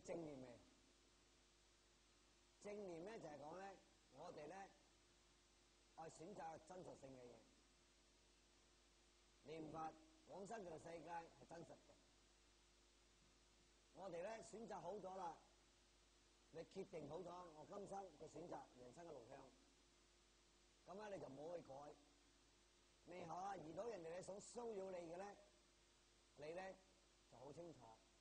正念未？正念咧就係講咧，我哋咧愛選擇真實性嘅嘢。念佛往生嘅世界係真實嘅。我哋咧選擇好咗啦，你決定好咗，我今生嘅選擇人生嘅路向，咁咧你就冇去改。未後啊，遇到人哋咧想騷擾你嘅咧，你咧就好清楚。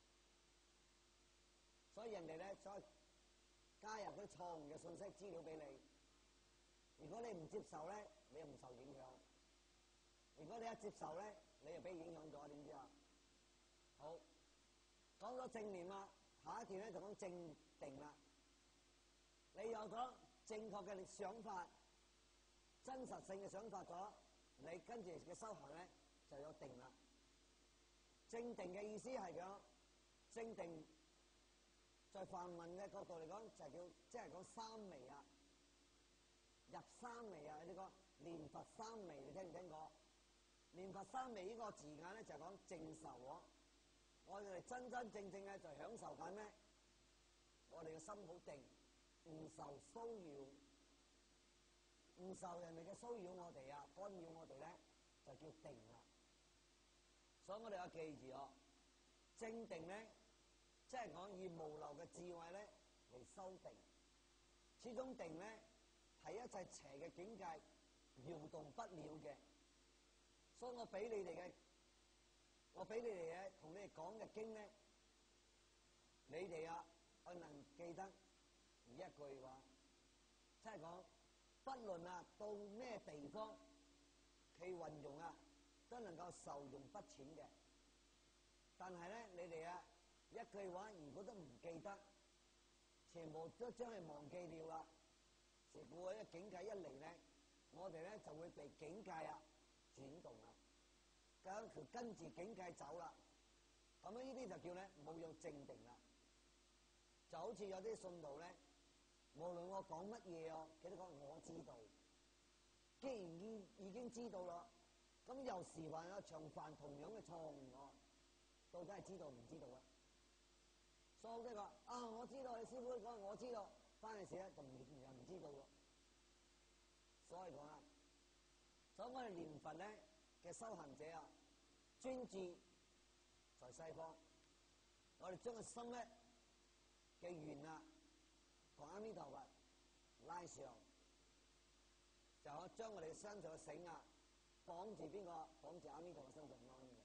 所以人哋咧再加入啲錯誤嘅信息資料俾你，如果你唔接受咧，你又唔受影響；如果你一接受咧，你又俾影響咗，點知啊？好，講咗正念啦，下一段咧就講正定啦。你有咗正確嘅想法、真實性嘅想法咗，你跟住嘅修行咧就有定啦。正定嘅意思係講正定。在梵文嘅角度嚟講，就係叫即係講三昧啊，入三昧啊！呢個念佛三昧，你聽唔聽過？念佛三昧呢個字眼咧，就係講正受喎。我哋真真正正嘅就享受緊咩？我哋嘅心好定，唔受騷擾，唔受人哋嘅騷擾我哋啊，干擾我哋咧，就叫定啦。所以我哋要記住哦，正定咧。即係講以無漏嘅智慧咧嚟修定，始終定咧係一切邪嘅境界搖動不了嘅。所以我俾你哋嘅同你哋講嘅經咧，你哋啊可能記得一句話，即係講不論啊到咩地方，其運用啊都能夠受用不淺嘅。但係咧，你哋啊〜一句話如果都唔記得，全部都將佢忘記了啦。如果一境界一嚟咧，我哋咧就會被境界啊轉動啦，咁佢跟住境界走啦。咁樣呢啲就叫咧冇有正定啦。就好似有啲信徒咧，無論我講乜嘢哦，佢都講我知道。既然已經知道啦，咁有時還有長犯同樣嘅錯誤喎，到底係知道唔知道啊？所以即係話啊，我知道你師傅講，我知道，翻嚟時咧就又唔知道咯。所以講啊，所以我哋念佛咧嘅修行者啊，專注在西方，我哋將個心咧嘅緣啊，同阿彌陀佛拉上，就可將我哋身上嘅繩啊綁住邊個？綁住阿彌陀佛身上安嘅。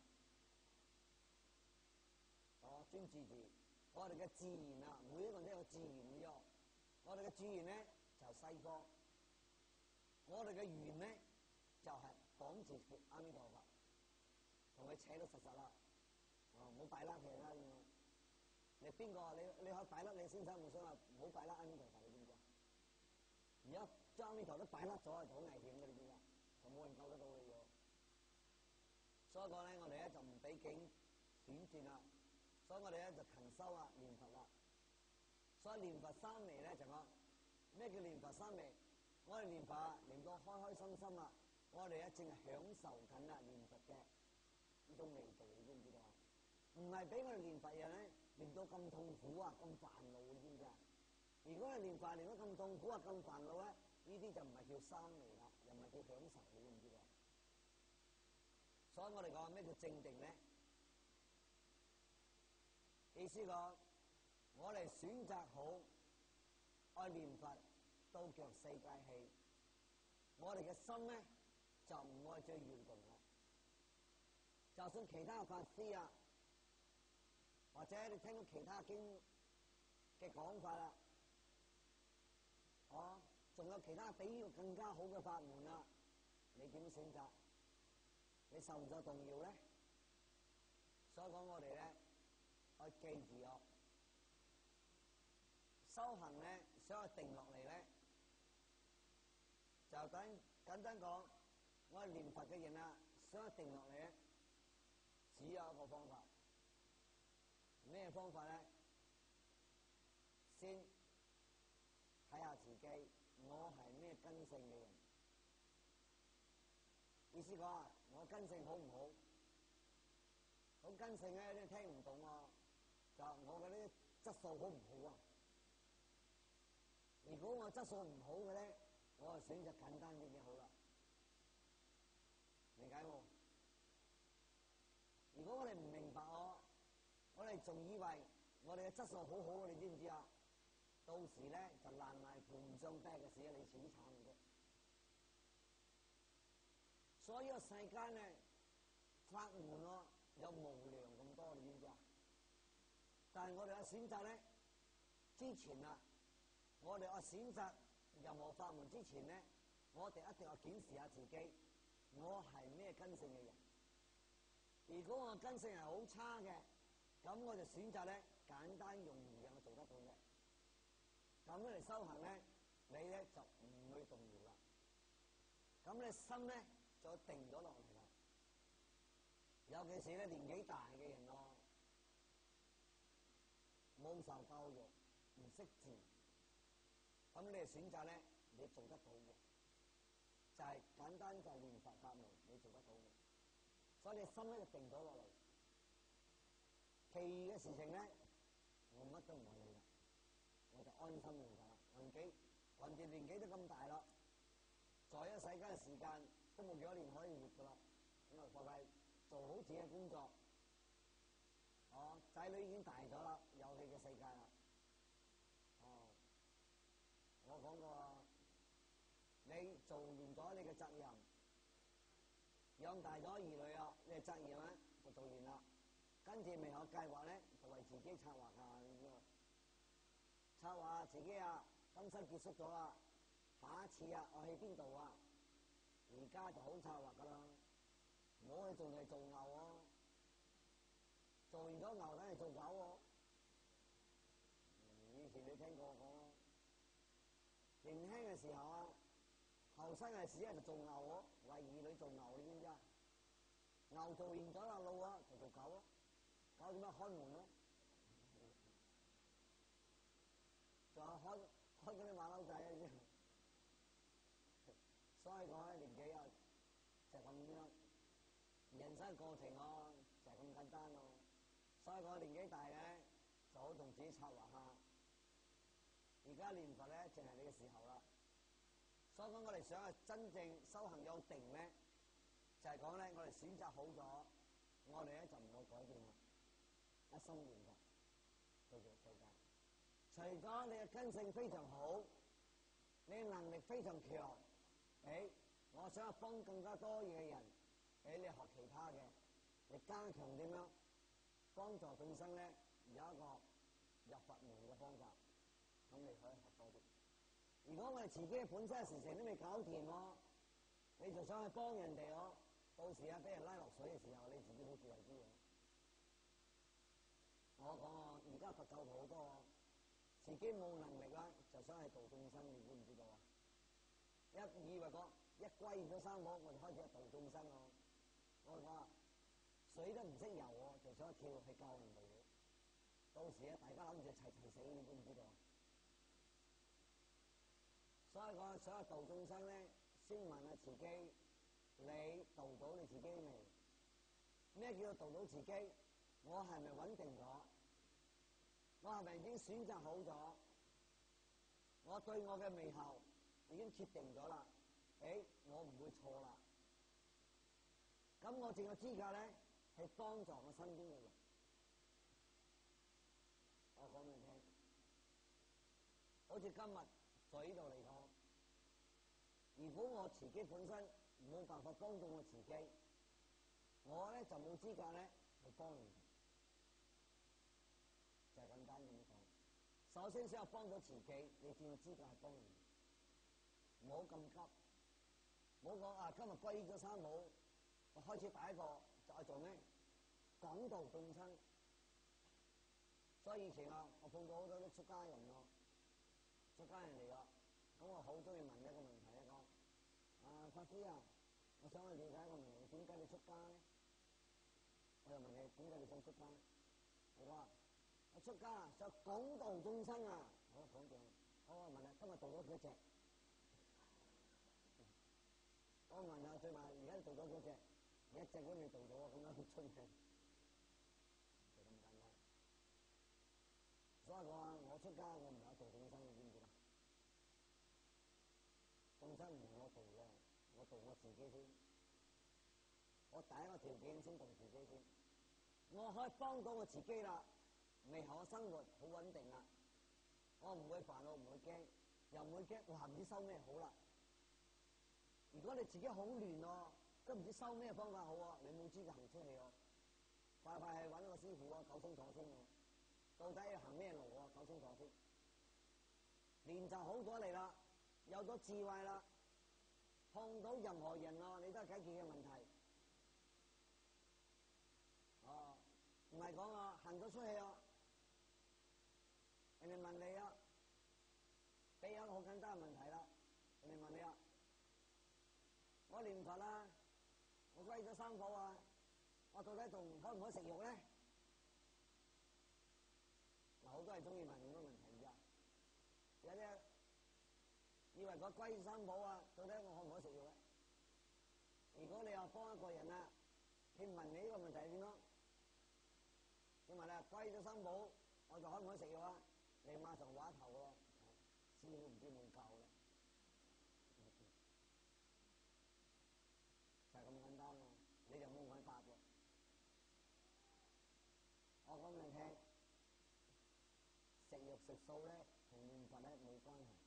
我專注住。我哋嘅自然啊，每一個人都有自然嘅喎。我哋嘅自然咧就係西方，我哋嘅緣咧就係綁住阿彌陀佛，同佢扯到實實啦。唔好擺甩佢啦。你邊個？你可以擺甩你先生冇所謂，唔好擺甩阿彌陀佛，你知唔知啊？而家將阿彌陀佛都擺甩咗，係好危險嘅，你知唔知啊？就冇人救得到你嘅。所以講咧，我哋咧就唔俾境轉轉啦。所以我哋咧就勤修啊，念佛啦。所以念佛三昧咧就講咩叫念佛三昧？我哋念佛念到開開心心啊，我哋咧正係享受緊啊念佛嘅呢種味道，你知唔知道啊？唔係俾我哋念佛人咧念到咁痛苦啊，咁煩惱，你知唔知啊？如果係念佛念到咁痛苦啊，咁煩惱咧，呢啲就唔係叫三昧啦，又唔係叫享受，你知唔知道？所以我哋講咩叫正定咧？意思講，我哋選擇好愛念佛，到腳世界氣，我哋嘅心咧就唔愛再搖動啦。就算其他法師啊，或者你聽到其他經嘅講法啦，仲有其他比喻更加好嘅法門啦，你點選擇？你受唔受動搖咧？所以講我哋咧。我記住哦，修行咧想去定落嚟咧，就簡單講，我係念佛嘅人啊，想去定落嚟咧，只有一個方法。咩方法咧？先睇下自己，我係咩根性嘅人。意思講啊，我根性好唔好？好根性咧，你聽唔懂喎。就我嘅啲質素好唔好啊？如果我質素唔好嘅咧，我就選擇簡單啲嘅好啦。理解喎？如果我哋唔明白我哋仲以為我哋嘅質素好好，你知唔知啊？到時咧就爛埋盤上釘嘅事啊，你自己慘嘅。所以個世間咧法門有無量咁多，你知唔知啊？但係我哋嘅選擇咧，之前啊，我哋選擇任何法門之前咧，我哋一定要檢視下自己，我係咩根性嘅人。如果我根性係好差嘅，咁我就選擇咧簡單容易嘅我做得到嘅。咁嚟修行咧，你咧就唔會動搖啦。咁你心咧就定咗落嚟啦。尤其是咧年紀大嘅人冇受教育，唔識字，咁你選擇咧，你做得到嘅，就係簡單就係練佛法門，你做得到嘅。所以你心咧就定咗落嚟，其餘嘅事情咧，我乜都唔會理啦，我就安心用法啦。橫掂年紀都咁大啦，在一世間嘅時間都冇幾多年可以活噶啦，咁啊各位做好自己嘅工作。仔女已經大咗啦，有佢嘅世界啦。我講過，你做完咗你嘅責任，養大咗兒女啊，你嘅責任咧就做完啦。跟住未有計劃咧，就為自己策劃啊，策劃自己啊，今生結束咗啦，下一次啊，我去邊度啊？而家就好策劃噶啦，唔好去做嚟做牛喎。做完咗牛，等嚟做狗喎。以前你聽過我年輕嘅時候啊，後生嘅時就做牛喎，為兒女做牛，你知唔知啊？牛做完咗啦路啊，就做狗咯。狗點解看門咯？仲有開嗰啲馬騮仔啊！所以講咧，年紀啊就咁樣，人生過程就係咁簡單咯。所以講年紀大咧，就好同自己策劃下。而家念佛咧，淨係你嘅時候啦。所以講我哋想係真正修行有定咧，就係講咧，我哋選擇好咗，我哋咧就唔會改變啦，一心念佛對住世界。除咗你嘅根性非常好，你嘅能力非常強，我想幫更加多嘅人，你學其他嘅，你加強點樣幫助眾生咧？有一個入佛門嘅方法，咁你可以學多啲。如果我哋自己本身嘅事情都未搞掂你就想去幫人哋到時俾人拉落水嘅時候，你自己好自為之嘅。我講而家佛教徒好多自己冇能力啦，就想去度眾生，你知唔知道啊？一以為講一歸咗三寶，我就開始去度眾生我講水都唔識游就想跳去教人哋。到時大家諗住齊齊死，你知唔知道啊？所以講想去度眾生咧，先問下自己，你度到你自己未？咩叫做度到自己？我係咪穩定咗？我係咪已經選擇好咗？我對我嘅未後已經決定咗啦。我唔會錯啦。咁我淨有資格咧，係幫助我身邊嘅人。我講俾你聽，好似今日在呢度嚟講，如果我自己本身冇辦法幫到我自己，我咧就冇資格咧去幫人。就係咁單咁講。首先先要幫到自己，你先有資格去幫人。唔好咁急，唔好講今日歸咗三寶，我開始第一個就係做咩？廣度眾生。所以以前我碰到好多啲出家人出家人嚟咁我好中意問一個問題法師啊，我想去了解一個問題，點解你出家咧？我又問你點解你想出家？我話我出家想廣度眾生啊！好廣度，我問你今日度咗幾多隻？我問下最埋而家度咗幾多隻？一隻都未度到咁樣出嘅，就咁簡單。所以講放心唔係我做喎，我做我自己先。我第一個條件先做自己先，我可以幫到我自己啦，未後嘅生活好穩定啦，我唔會煩惱，唔會驚，又唔會驚哇唔知收咩好啦。如果你自己好亂喎，都唔知收咩方法好喎，你冇資格行出去喎。快快去揾個師傅啊，搞清楚先喎。到底要行咩路啊？搞清楚先。練就好咗嚟啦，有咗智慧啦，碰到任何人啊，你都係解決嘅問題。哦，唔係講啊，行咗出去啊，人哋問你啊，俾一個好簡單嘅問題啦，人哋問你啊，我念佛啦，我歸咗三寶啊，我到底仲可唔可以食肉咧？嗱，好多人中意問咁多問題㗎，有啲以為個歸三寶啊，到底我可唔可以食肉咧？如果你話幫一個人啊，佢問你呢個問題係點樣？佢問你歸咗三寶，我就可唔可以食肉啊？你馬上話頭喎，知都唔知冇教啦，就係咁簡單喎，你就冇揾答喎。我講俾你聽，食肉食素咧同念佛咧冇關係。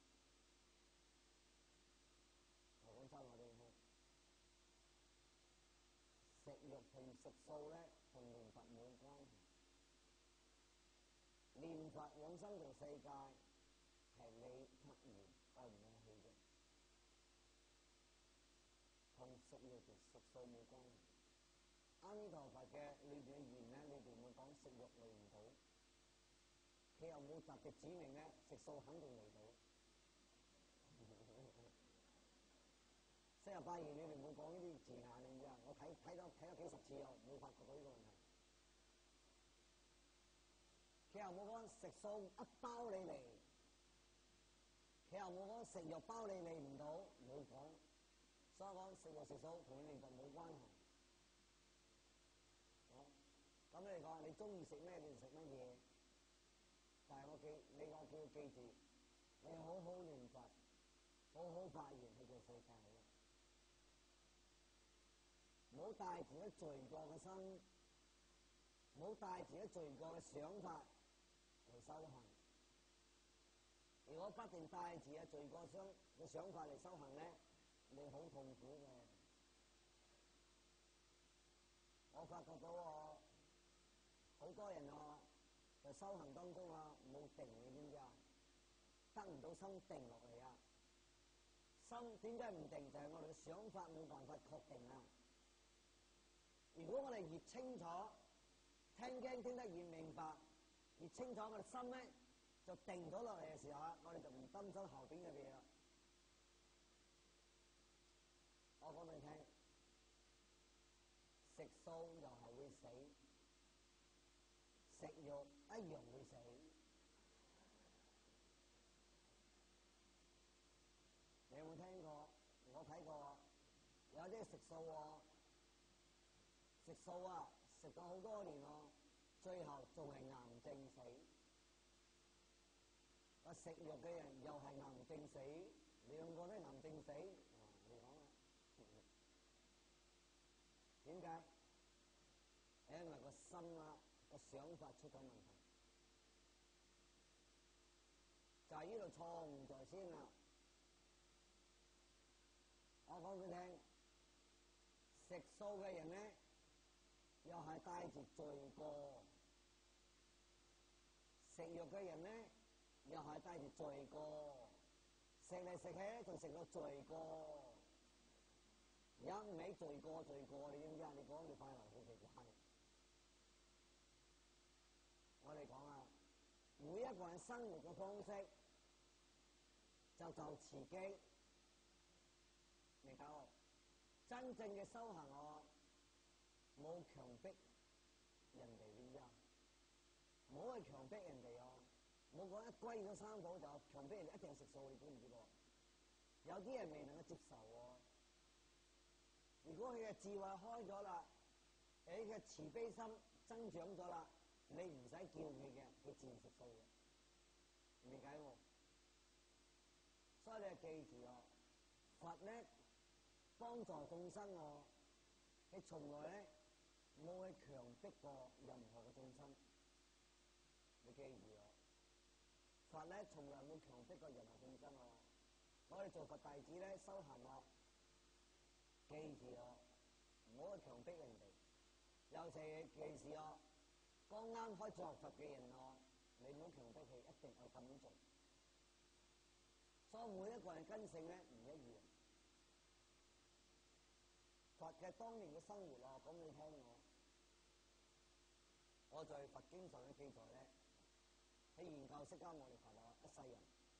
我講真話俾你聽，食肉同食素咧同念佛冇關係。念佛往生條世界係你突然愛唔愛去嘅，同食肉同食素冇關係。阿彌陀佛嘅裏邊嘅言咧，裏邊會講食肉嚟唔到，佢又冇特別指明咧食素肯定嚟到。48言裏邊冇講呢啲字眼，你知啊？我睇咗幾十次又冇發覺到呢個問題。佢又冇講食素一包你嚟，佢又冇講食肉包你嚟唔到，冇講。所以講食肉食素同念佛冇關係。咁你講你中意食咩你就食乜嘢，但係我叫佢記住，你好好念佛，好好發願去做世界好啦，唔好帶住啲罪過嘅心，唔好帶住啲罪過嘅想法嚟修行。如果不斷帶住啊罪過嘅想法嚟修行咧，你好痛苦嘅。我發覺到好多人在修行當中冇定，你知唔知啊？得唔到心定落嚟啊！心點解唔定？就係我哋嘅想法冇辦法確定啊！如果我哋越清楚聽經聽得越明白，越清楚我哋心咧就定咗落嚟嘅時候啊，我哋就唔擔心後邊嘅嘢啦。我講俾你聽，食素又係會死，食肉一樣會死。你有冇聽過？我睇過，有啲食素食素食咗好多年最後仲係癌症死。食肉嘅人又係癌症死，兩個都癌症死。你講啦，點解？因為個心個想法出咗問題，就係呢度錯誤在先啦。我講俾你聽，食素嘅人咧，又係帶住罪過；食肉嘅人咧，又係帶住罪過。食嚟食去咧，仲食到罪過，一味罪過罪過，你知唔知啊？你講你快樂好奇怪。我哋講每一個人生活嘅方式就自己。明白喎？真正嘅修行冇強迫人哋嘅，唔好去強迫人哋冇講一歸咗三寶就強迫人哋一定食素，你知唔知噃？有啲人未能夠接受如果佢嘅智慧開咗啦，佢嘅慈悲心增長咗啦，你唔使叫佢嘅，佢自然食素嘅，明解喎？所以你記住佛咧幫助眾生佢從來咧冇去強迫過任何嘅眾生，你記住啊！佛咧從來冇強迫過任何眾生我哋做佛弟子咧修行記住唔好去強迫人哋，尤其是剛啱開始學佛嘅人你唔好強迫佢一定要咁做。所以每一個人根性咧唔一樣。佛嘅當年嘅生活講你聽我在佛經上嘅記載咧，喺研究釋迦牟尼佛一世人。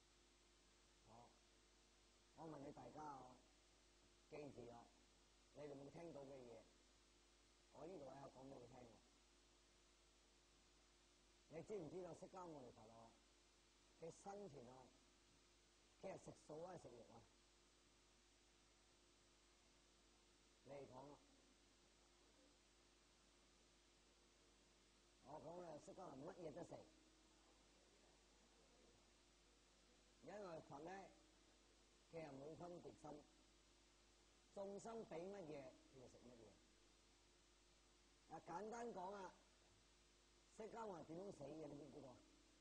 我問你大家記住你哋有冇聽到嘅嘢？我呢度咧講俾你聽。你知唔知道釋迦牟尼佛佢生前佢係食素定係食肉啊？你嚟講我講咧，釋迦牟尼乜嘢都食，因為佛咧佢係冇分別心，眾生俾乜嘢佢就食乜嘢。簡單講釋迦牟尼點樣死嘅？你知唔知道？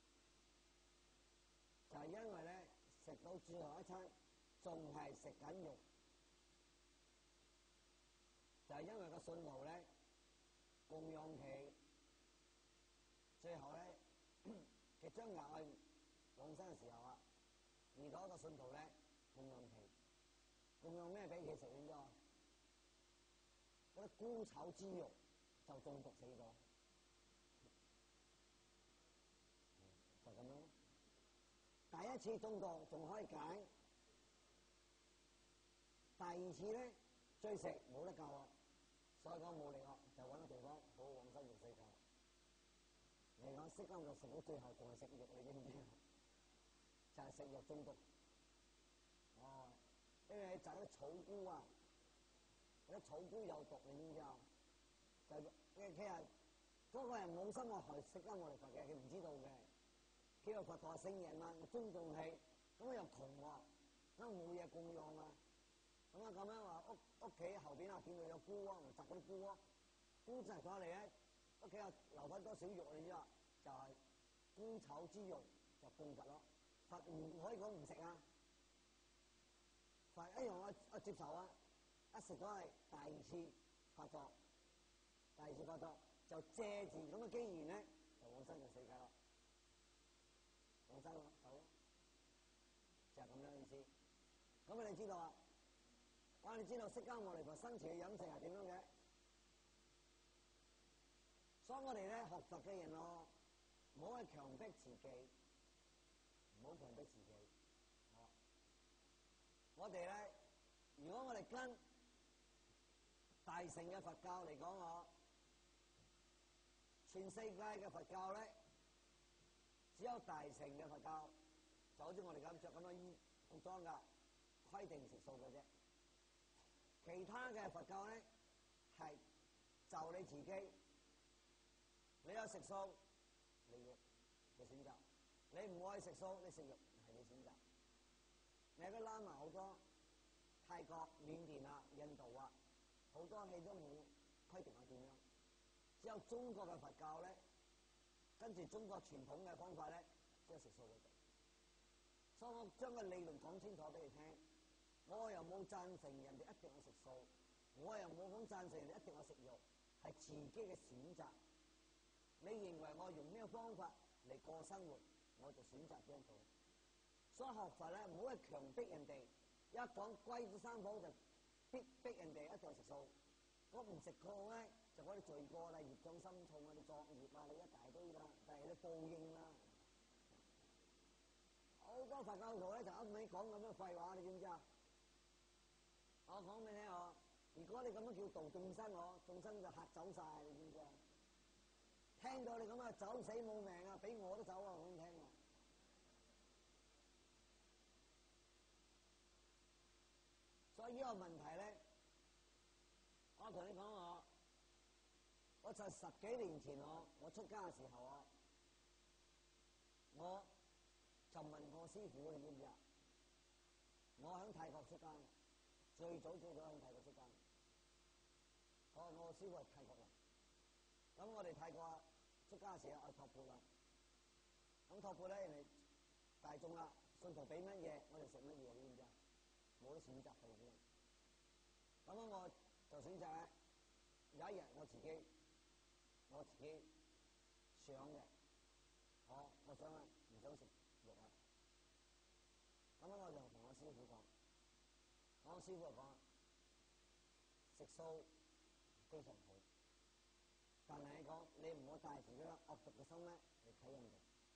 就係因為咧食到最後一餐仲係食緊肉，就係因為個信徒咧供養佢，最後咧佢將牙去往生嘅時候遇到一個信徒咧供養佢，供養咩俾佢食？點知嗰啲菇炒豬肉就中毒死咗，就咁樣。第一次中毒仲可以解，第二次咧追食冇得救所以講冇力就揾個地方好好往生做世界。嚟講釋迦牟尼食到最後仲係食肉，你知唔知？就係食肉中毒。因為就係啲草菇啲草菇有毒，你知唔知就佢係嗰個人冇心害釋迦牟尼佛嘅，佢唔知道嘅。佢話佛陀係聖人我尊重佢，咁又窮咁冇嘢供養咁樣話屋企後邊見到有菇窩，咪摘嗰啲菇摘咗嚟咧，屋企留翻多少肉你知就係菇炒豬肉就供佛咯。佛唔可以講唔食佛一樣接受一食咗係第二次發作就借住咁嘅機緣咧就往生嘅世界咯，往生好就係咁樣意思。咁你知道我哋知道釋迦牟尼佛生前嘅飲食係點樣嘅，所以我哋咧學佛嘅人唔好去強迫自己，唔好強迫自己。我哋咧，如果我哋跟大乘嘅佛教嚟講全世界嘅佛教咧，只有大乘嘅佛教就好似我哋咁着咁樣衣服裝噶，規定食素嘅啫。其他嘅佛教咧係就你自己，你有食素，你嘅選擇；你唔愛食素，你食肉係你選擇。你個喇嘛好多，泰國、緬甸印度好多戲都冇規定點樣，只有中國嘅佛教咧，跟住中國傳統嘅方法咧，即係食素嗰度。所以我將個理論講清楚俾你聽，我又冇贊成人哋一定要食素，我又冇講贊成人哋一定要食肉，係自己嘅選擇。你認為我用咩方法嚟過生活，我就選擇點樣做。所以學佛咧，唔好去強迫人哋，一講歸咗三寶就逼人哋一定要食素。我唔食過咧，就嗰啲罪過啦，業障深重你作業你一大堆但係你報應好多佛教徒咧就一味講咁樣廢話，你知唔知我講俾你聽如果你咁樣叫度眾生眾生就嚇走晒，你知唔知聽到你咁走死冇命俾我都走咁聽所以呢個問題咧，我同你講我就10幾年前我出家嘅時候我就問我師父，你知唔知我喺泰國出家， 最早向泰國出家。我師傅係泰國人，咁我哋泰國出家嘅時候托缽啦。咁托缽咧，人哋大眾啦，信徒俾乜嘢，我哋食乜嘢，你知唔知啊？冇得選擇嘅喎。咁我就選擇咧，有一日我自己想嘅，我想啊唔想食肉啦。咁我就同我師傅講，我師傅就講食素非常好，但係你講你唔好帶住嗰個惡毒嘅心咧嚟睇人哋。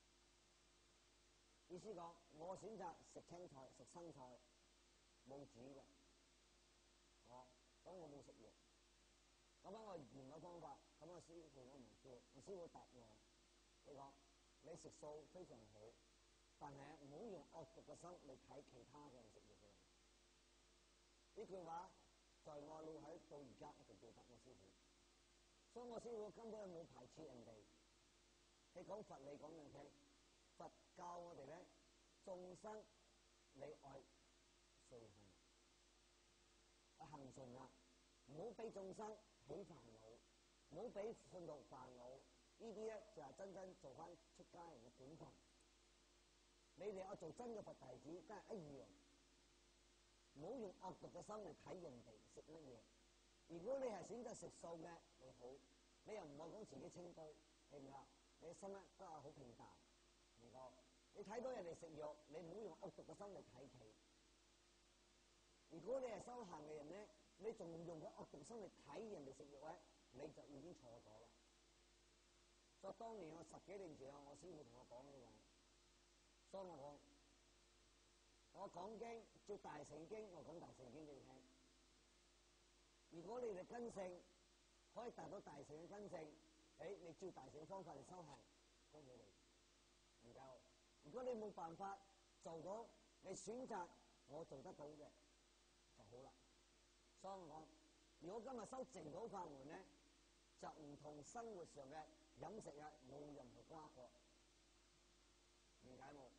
意思講，我選擇食青菜、食生菜，冇煮嘅，咁我冇食肉。咁我換個方法，咁我師傅我唔知，我師傅答我，你講你食素非常好，但係唔好用惡毒嘅心嚟睇其他嘅人食肉嘅人。呢句話在我腦海到而家一直記得我師傅，所以我師傅根本冇排斥人哋。你講佛理講俾你聽，佛教我哋咧眾生你愛隨行，行順啦，唔好俾眾生起煩惱，唔好俾信徒煩惱。呢啲咧就係真正做翻出家人嘅本分。你哋我做真嘅佛弟子都係一樣，唔好用惡毒嘅心嚟睇人哋食乜嘢。如果你係選擇食素嘅，你好，你又唔好講自己清高，係咪啊？你心咧都係好平淡。你睇到人哋食肉，你唔好用惡毒嘅心嚟睇佢。如果你係修行嘅人咧，你仲用個惡毒心嚟睇人哋食肉咧，你就已經錯咗啦。所以當年我10幾年前我師傅同我講呢話，所以我講經照大乘經，我講大乘經俾你聽。如果你哋根性可以達到大乘嘅根性，你照大乘方法嚟修行，恭喜你，唔夠。如果你冇辦法做到，你選擇我做得到嘅就好啦。所以我講，如果今日修淨土法門咧，就唔同生活上嘅飲食啊冇任何瓜葛，明解冇？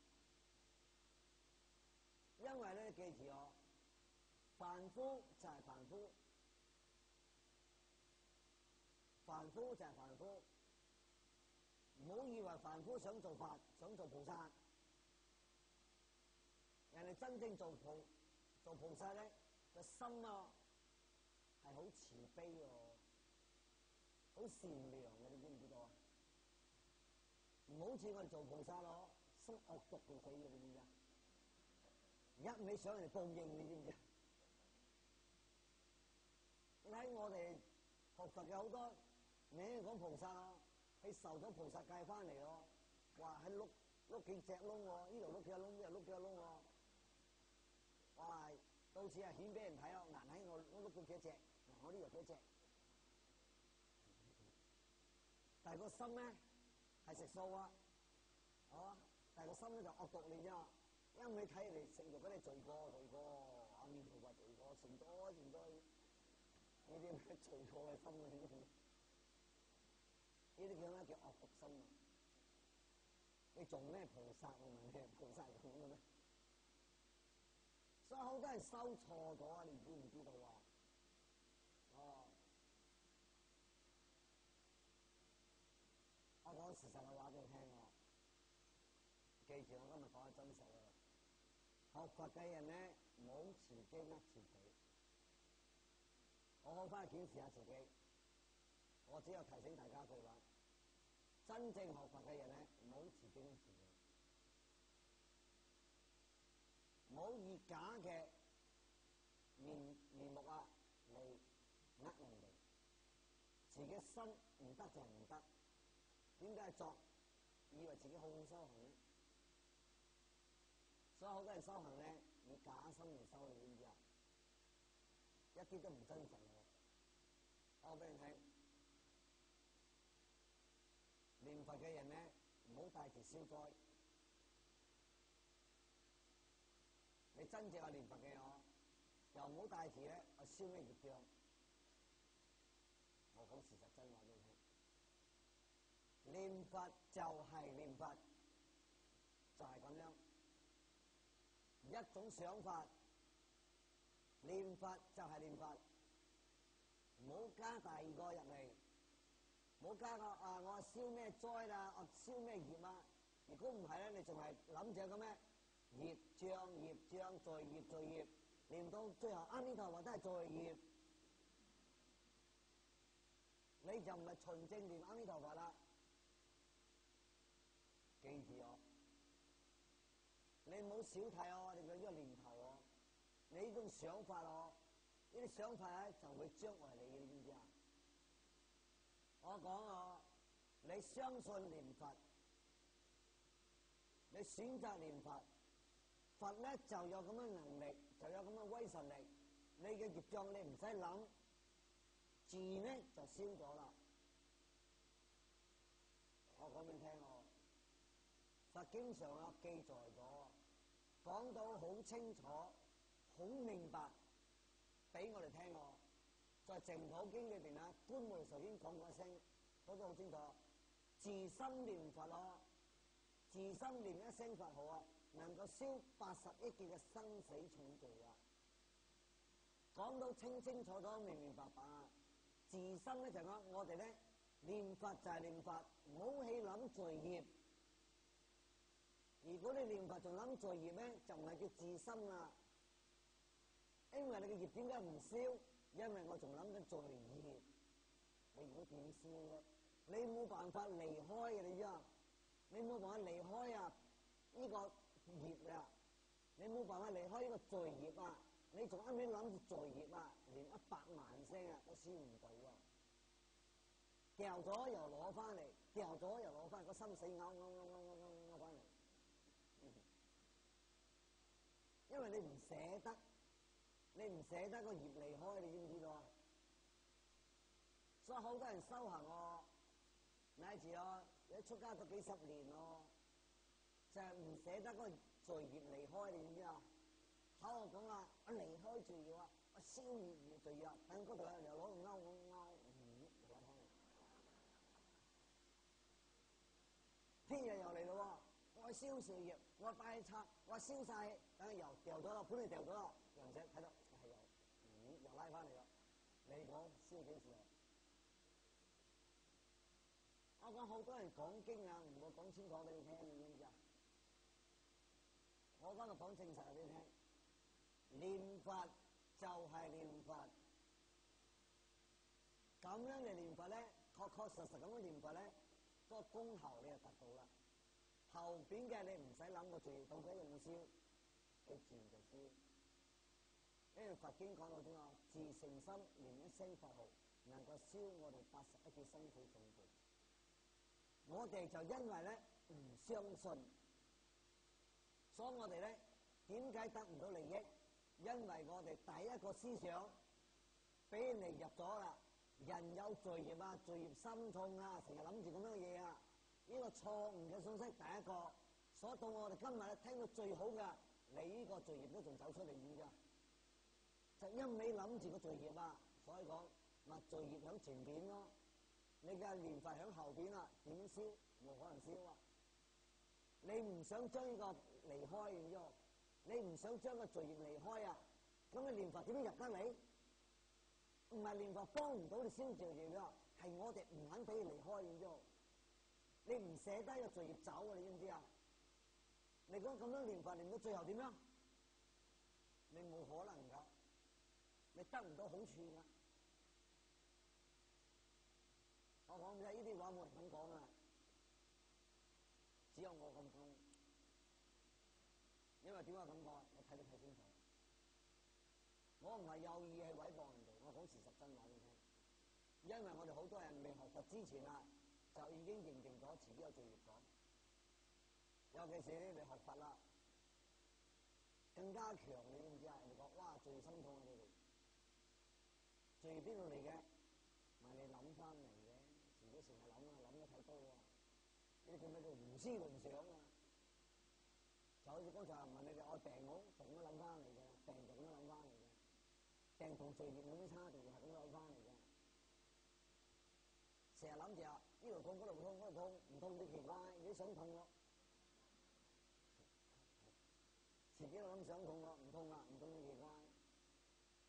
因為咧，記住我，凡夫就係凡夫，凡夫就係凡夫。唔好以為凡夫想做佛，想做菩薩，人哋真正做菩薩咧，個心啊係好慈悲喎，好善良嘅，你知唔知道啊？唔好似我哋做菩薩咯，心惡毒到死嘅，你知唔知啊？一味想人哋報應，你知唔知啊？你睇我哋學佛嘅好多，你講菩薩咯。佢受咗菩薩戒翻嚟咯，哇！喺碌幾隻窿喎，呢度碌幾個窿，呢度碌幾個窿喎，哇！到時係顯俾人睇咯，嗱喺我碌到幾隻，嗱我呢度幾隻，但係個心咧係食素啊，但係個心咧就惡毒嚟啫，因為睇人哋食肉嗰啲罪過，阿彌陀佛罪過，成多，呢啲咩罪過嘅心啊！呢啲叫咩？叫惡毒心啊！你做咩菩薩啊？問你菩薩係咁嘅咩？所以好多人收錯咗啊！你知唔知道啊？我講事實嘅話俾你聽喎，記住我今日講嘅真實啊！學佛嘅人咧，唔好自己呃自己。我好翻去檢視下自己，我只有提醒大家一句話。真正學佛嘅人咧，唔好自己呃自己，唔好以假嘅面目啊嚟呃人哋，自己心唔得就唔得。點解作以為自己好好修行咧？所以好多人修行咧，以假心嚟修，你知唔知啊？一啲都唔真實嘅。我俾你聽。念佛嘅人咧，唔好帶住消災。你真正係念佛嘅我，又唔好帶住咧，我燒咩業障。我講事實真話俾你聽。念佛就係念佛，就係咁樣。一種想法念佛就係念佛，唔好加第二個入嚟，唔好加個我燒咩災啦，我燒咩業啊！如果唔係咧，你仲係諗住個咩業障、業障、罪業、罪業，念到最後阿彌陀佛都係罪業，你就唔係純正念阿彌陀佛啦。記住我，你唔好小睇我哋嘅呢個念頭哦，你呢種想法哦，呢啲想法咧就會將來你嘅，你知唔知啊？我講我，你相信念佛，你選擇念佛，佛咧就有咁嘅能力，就有咁嘅威神力，你嘅業障你唔使諗，自然咧就消咗啦。我講俾你聽我。佛經上有記載咗，講到好清楚、好明白，俾我哋聽喎。在《淨土經》裏邊啊，觀無常已經講過一聲，講得好清楚。自心念佛咯，自心念一聲佛號啊，能夠消80億劫嘅生死重罪啊！講到清清楚楚、明明白白啊！自心咧就講我哋咧念佛就係念佛，唔好去諗罪業。如果你念佛仲諗罪業咧，就唔係叫自心啦。因為你嘅業點解唔消？因為我仲諗緊罪業，你如果點消咧？你冇辦法離開嘅，你知啊？你冇辦法離開啊呢個業啊！你冇辦法離開呢個罪業啊！你仲啱啱諗住罪業啊，連100萬聲啊都消唔到啊！掉咗又攞翻嚟，掉咗又攞翻嚟，個心死勾翻嚟。因為你唔捨得，你唔捨得個業離開，你知唔知道啊？所以好多人修行喎，乃至你出家咗幾十年咯，就係唔捨得個罪業離開，你知唔知啊？口我講話，我離開罪業啊，我消滅罪業，等嗰度又攞個勾，聽日又嚟咯喎！我燒罪業，我拜懺，我燒晒，等佢又掉咗啦，本嚟掉咗啦，又唔使睇到，係又拉翻嚟啦。你講燒幾時啊？我講好多人講經啊，唔會講清楚俾你聽，你知唔知啊？我講就講正實俾你聽，念佛就係念佛，咁樣嘅念佛咧，確確實實咁樣念佛咧，個功效你就達到啦。後邊嘅你唔使諗個罪，到底有冇燒，佢自然就燒。因為佛經講到點啊？自誠心念一聲佛號，能夠燒我哋80億嘅生死重罪。我哋就因為咧唔相信，所以我哋咧點解得唔到利益？因為我哋第一個思想俾你入咗啦，人有罪業啊，罪業心重啊，成日諗住咁樣嘢啊。呢個錯誤嘅信息，第一個，所以到我哋今日咧聽到最好嘅，你呢個罪業都仲走出嚟㗎，就一味諗住個罪業啊，所以講咪罪業響前邊咯，你嘅念佛響後邊啊，點燒冇可能燒啊！你唔想將呢個離開咗，你唔想將個罪業離開啊，咁你念佛點樣入得嚟？唔係念佛幫唔到你燒罪業㗎，係我哋唔肯俾你離開咗。你唔捨得個罪業走啊！你知唔知啊？你講咁樣念佛念到最後點樣？你冇可能噶，你得唔到好處噶。我講嘅呢啲話冇人咁講啊，只有我咁講。因為點解咁講？我睇得太清楚。我唔係有意去毀謗人哋，我講事實真話俾你聽。因為我哋好多人未學佛之前啊，就已經認定咗自己有罪業咗，尤其是你學佛啦，更加強，你知唔知啊？人哋講哇罪心痛啊！你哋罪邊度嚟嘅？咪你諗翻嚟嘅，自己成日諗得太多啊！呢啲叫咩叫胡思亂想啊？就好似剛才問你哋愛病好，就咁樣諗翻嚟嘅，病就咁樣諗翻嚟嘅，病同罪業冇咩差別，係咁樣諗翻嚟嘅。成日諗住啊，呢度痛嗰度痛嗰度痛，唔痛你奇怪，你想痛咯，自己諗想痛咯，唔痛啊，唔痛你奇怪。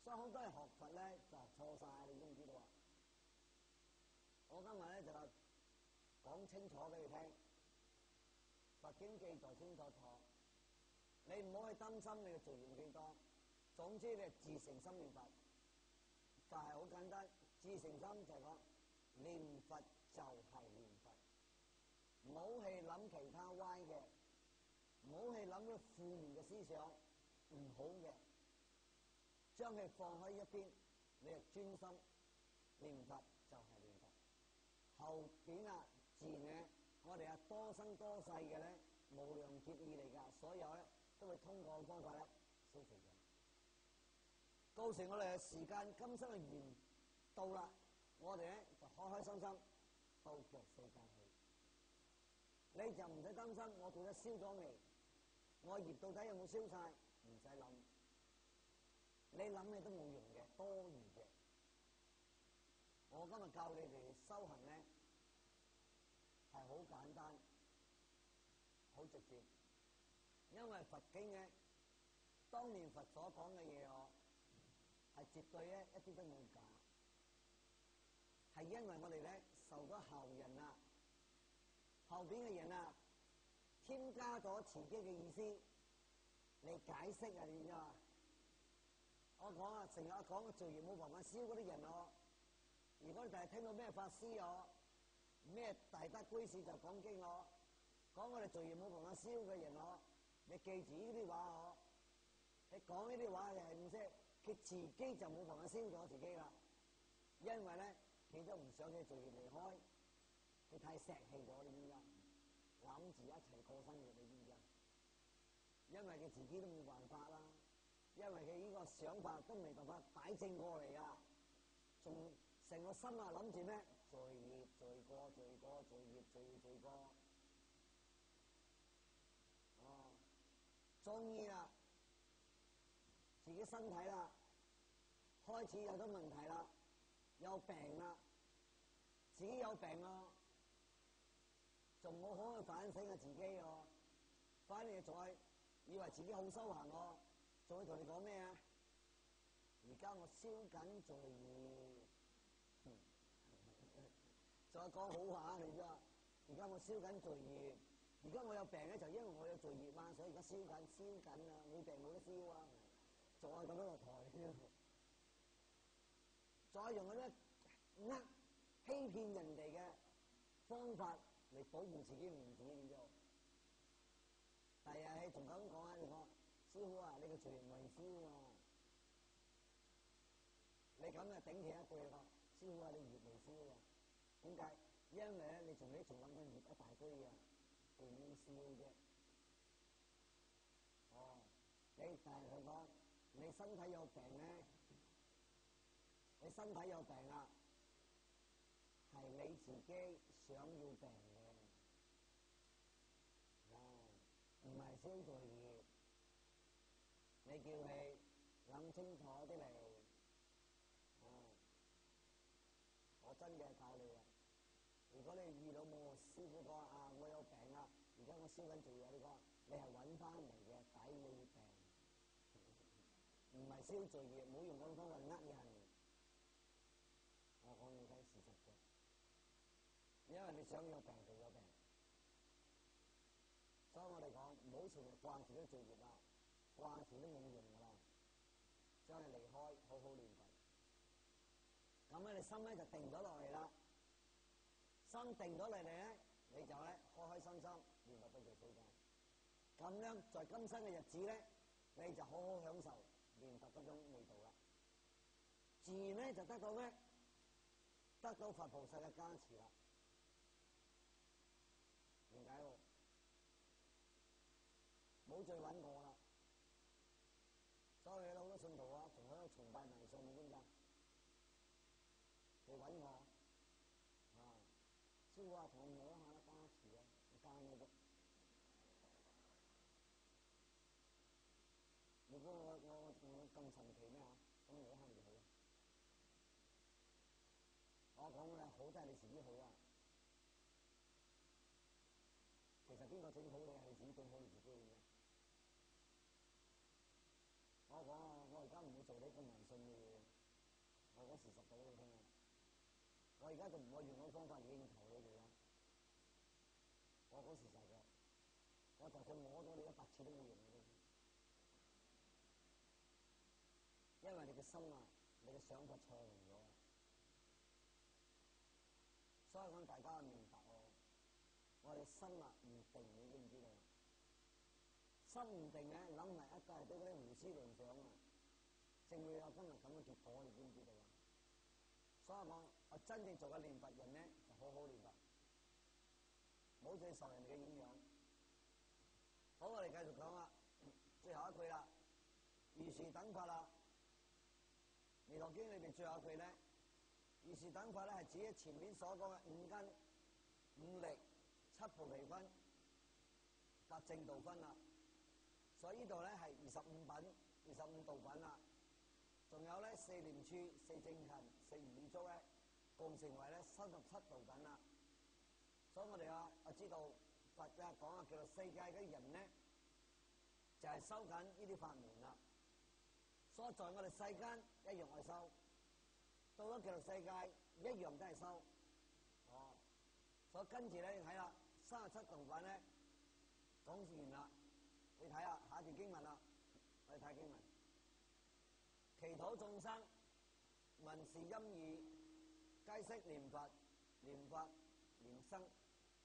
所以好多人學佛咧就錯晒，你知唔知道啊？我今日咧就講清楚俾你聽，佛經記載清楚楚，你唔好去擔心你嘅罪業幾多，總之你係自誠心念佛，就係好簡單。自誠心就係講念佛就係念佛，唔好去諗其他歪嘅，唔好去諗啲負面嘅思想，唔好嘅，將佢放喺一邊，你係專心念佛就係念佛。後邊啊自然嘅，我哋係多生多世嘅咧，無量劫以嚟㗎，所有咧都會通過方法咧消除咗。到時我哋嘅時間今生嘅緣到啦，我哋咧就開開心心到極世界去。你就唔使擔心我到底燒咗未，我業到底有冇燒晒，唔使諗。你諗你都冇用嘅，多餘嘅。我今日教你哋修行咧係好簡單、好直接，因為佛經咧當年佛所講嘅嘢我係絕對咧一啲都冇假，係因為我哋咧受咗後人啊、後邊嘅人啊添加咗自己嘅意思嚟解釋啊，你知嘛？我講啊，成日講個罪業冇辦法燒嗰啲人哦。如果你第日聽到咩法師哦，咩大德居士就講經哦，講我哋罪業冇辦法燒嘅人哦，你記住呢啲話哦。你講呢啲話又係唔識，佢自己就冇辦法燒咗自己啦。因為咧，佢都唔想佢罪業離開，佢太錫氣咗，你知唔知啊？攬住一齊過生活，你知唔知啊？因為佢自己都冇辦法啦。因為佢呢個想法都未辦法擺正過嚟啊，仲成個心啊諗住咩？罪業罪過罪過罪業罪過，哦，終於啊，自己身體啦，開始有咗問題啦，有病啦，自己有病咯，仲冇好去反省下自己喎，反而仲係以為自己好修行喎。仲會同你講咩啊？而家我燒緊罪業，仲係講好話你知啊？而家我燒緊罪業，而家我有病咧，就因為我有罪業嘛，所以而家燒緊啊，冇病冇得燒啊！仲係咁樣落台，再用嗰啲欺騙人哋嘅方法嚟保護自己面子，你知道？第日你仲咁講啊？你講。師傅啊，你個罪業未燒啊！你咁啊頂起一句講，師傅啊，你業未燒啊？點解？因為咧，你仲諗緊業一大堆啊，點燒啫？哦，你但係佢講，你身體有病咧，你身體有病啊，係你自己想要病嘅，唔係燒罪業。你叫你諗清楚啲嚟，我真嘅教你啊！如果你遇到冇師傅講啊，我有病啊，而家我燒緊罪業，你係揾翻嚟嘅抵你病，唔係燒罪業，唔好用嗰種方法呃人。我講你睇事實嘅，因為你想有病就有病，所以我哋講唔好成日掛住啲罪業啊！掛住都冇用㗎啦，將佢離開，好好念佛。咁咧，你心咧就定咗落嚟啦。心定咗嚟咧，你就咧開開心心念佛到極世界。咁樣在今生嘅日子咧，你就好好享受念佛嗰種味道啦。自然咧就得到咩？得到佛菩薩嘅加持啦。點解喎？冇再揾我啦。所以好多信徒啊，仲喺度崇拜迷信，你知唔知啊？嚟揾我啊，師傅話同我摸下加持啊，加咩啫？如果我咁神奇咩啊？咁摸下就好啊！我講嘅好真係你自己好啊！其實邊個整好你係你自己整好你自己嘅。我講啊，我而家唔會做呢個迷信嘅嘢。 講事實俾你聽。我而家就唔會用嗰方法應酬你哋啦。我講事實嘅，我就算摸咗你100次都冇用嘅，因為你嘅心啊，你嘅想法錯誤咗。所以講大家明白我哋心啊唔定，你知唔知道？心唔定咧，諗埋一大堆嗰啲胡思亂想啊，正會有今日咁嘅結果，你知唔知道啊？所以講我真正做嘅念佛人咧，就好好念佛，冇再受人哋嘅影響。好，我哋繼續講啦，最後一句啦，如是等法啦。彌陀經裏邊最後一句咧，如是等法咧係指前面所講嘅五根、五力、七菩提分、八正道分啦。所以呢度咧係25品、25道品啦。仲有咧4念處、4正勤、4如意足咧，共成為咧37道品啦。所以我哋我知道佛啊講啊叫做世界嘅人咧，就係修緊呢啲法門啦。所以在我哋世間一樣係修，到咗叫做世界一樣都係修。所以跟住咧睇啦，37道品咧講完啦。你睇下下一段經文啦，我哋睇經文。其土眾生聞是音語，皆悉念佛、念法、念僧。呢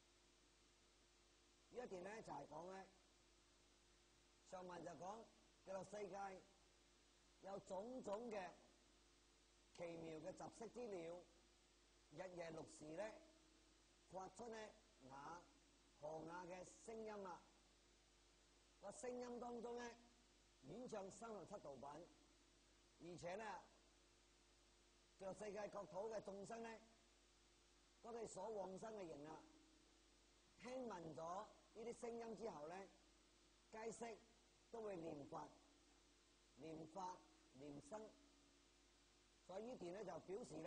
一段咧就係講咧，上文就講叫做世界有種種嘅奇妙嘅雜色之料，日夜6時咧發出咧和雅嘅聲音啦。個聲音當中咧演唱37道品，而且咧叫世界各土嘅眾生咧，嗰啲所往生嘅人啊，聽聞咗呢啲聲音之後咧，皆悉都會念佛、念法、念僧。所以呢段咧就表示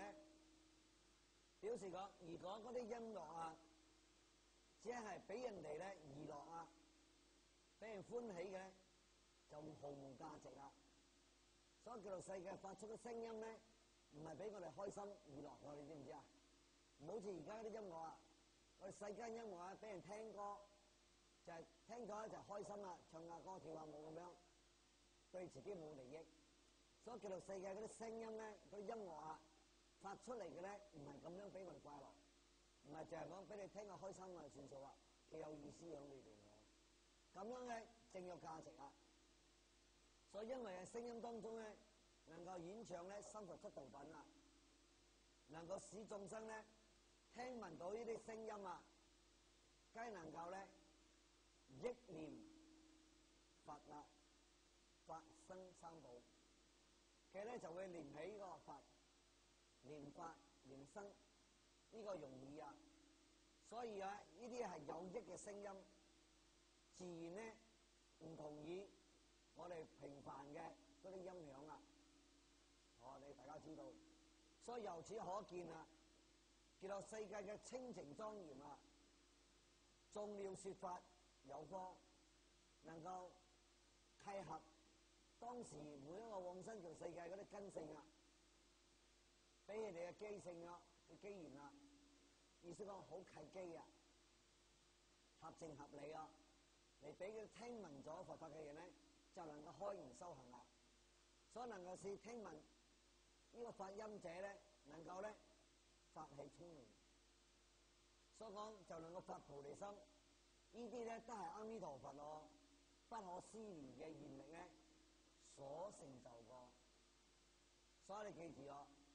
講，如果嗰啲音樂啊，只係俾人哋咧娛樂啊，俾人歡喜嘅，就毫無價值啦。所以叫做世界發出嘅聲音咧，唔係俾我哋開心娛樂我，你知唔知啊？唔好似而家啲音樂啊，我哋世間音樂啊，俾人聽歌就係聽咗就開心啦，唱下歌跳下舞咁樣，對自己冇利益。所以叫做世界嗰啲聲音咧，嗰啲音樂啊發出嚟嘅咧，唔係咁樣俾我哋快樂，唔係淨係講俾你聽下開心啊算數啊，幾有意思喺裏邊嘅。咁樣咧正有價值啊！所以因為喺聲音當中咧，能夠演唱咧37道品啊，能夠使眾生咧聽聞到呢啲聲音啊，皆能夠咧憶念佛啊、法僧三寶，佢咧就會念起呢個佛、念法、念僧，呢個容易啊！所以啊，呢啲係有益嘅聲音。自然咧唔同意我哋平凡嘅嗰啲音響啦，你大家知道，所以由此可見啊，叫做世界嘅清淨莊嚴啊，眾妙說法有方，能夠契合當時每一個往生做世界嗰啲根性啊，俾佢哋嘅機性啊嘅機緣啊，意思講好契機啊，合情合理啊。嚟俾佢聽聞咗佛法嘅人咧，就能夠開悟修行啦。所以能夠是聽聞呢個發音者咧，能夠咧發起聰明，所以講就能夠發菩提心。呢啲咧都係阿彌陀佛不可思議嘅願力咧所成就過。所以你記住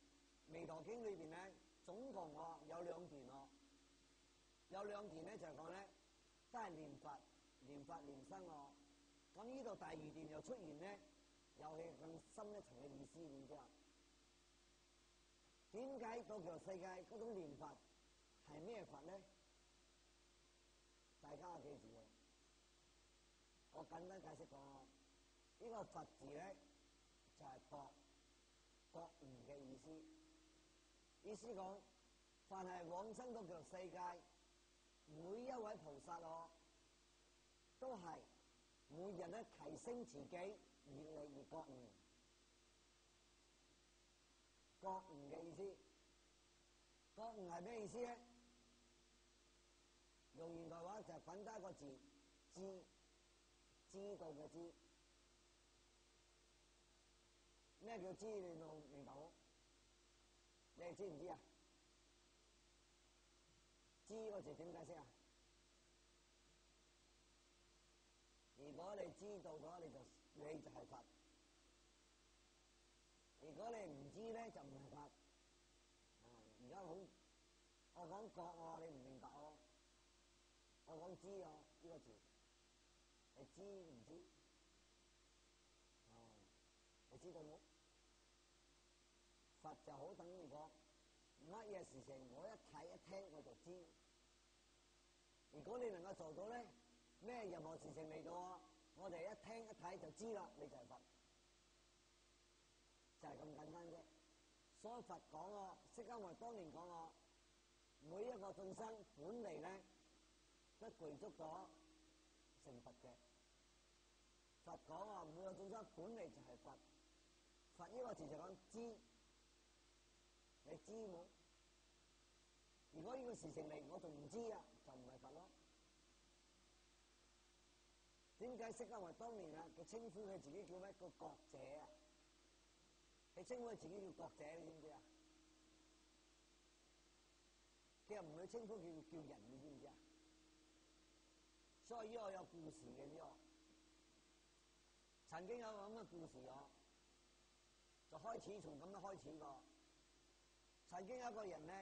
《彌陀經》裏邊咧總共有2段有2段咧就係講咧都係念佛、念法、念僧咁呢度第2段又出現咧，又係更深一層嘅意思，你知啊？點解到叫世界嗰種念佛係咩佛咧？大家記住我簡單解釋講呢個佛字咧就係覺悟嘅意思。意思講，凡係往生到叫世界，每一位菩薩都係每日咧提升自己，越嚟越覺悟。覺悟嘅意思。覺悟係咩意思咧？用現代話就係揾得一個字，知道嘅知。咩叫知？你明白冇？你哋知唔知啊？知個字點解釋啊？如果你知道嘅話，你就係佛；如果你唔知咧，就唔係佛。而家好，我講覺喎，你唔明白喎；我講知喎，呢個字，你知唔知？你知道冇？佛就好等於講乜嘢事情，我一睇一聽我就知。如果你能夠做到咧，咩任何事情嚟到，我哋一聽一睇就知啦，你就係佛，就係咁簡單啫。所以佛講我，釋迦牟尼當年講我，每一個眾生本嚟咧都具足咗成佛嘅。佛講我，每個眾生本嚟就係佛。佛呢個字就講知，你知冇？如果呢個事情嚟，我仲唔知啊，就唔係佛咯。點解釋迦牟尼當年啊，佢稱呼佢自己叫咩？叫覺者啊！佢稱呼佢自己叫覺者，你知唔知啊？佢又唔會稱呼叫人，你知唔知啊？所以呢個有故事嘅呢個，曾經有咁嘅故事喎，就開始從咁樣開始過。曾經有一個人咧，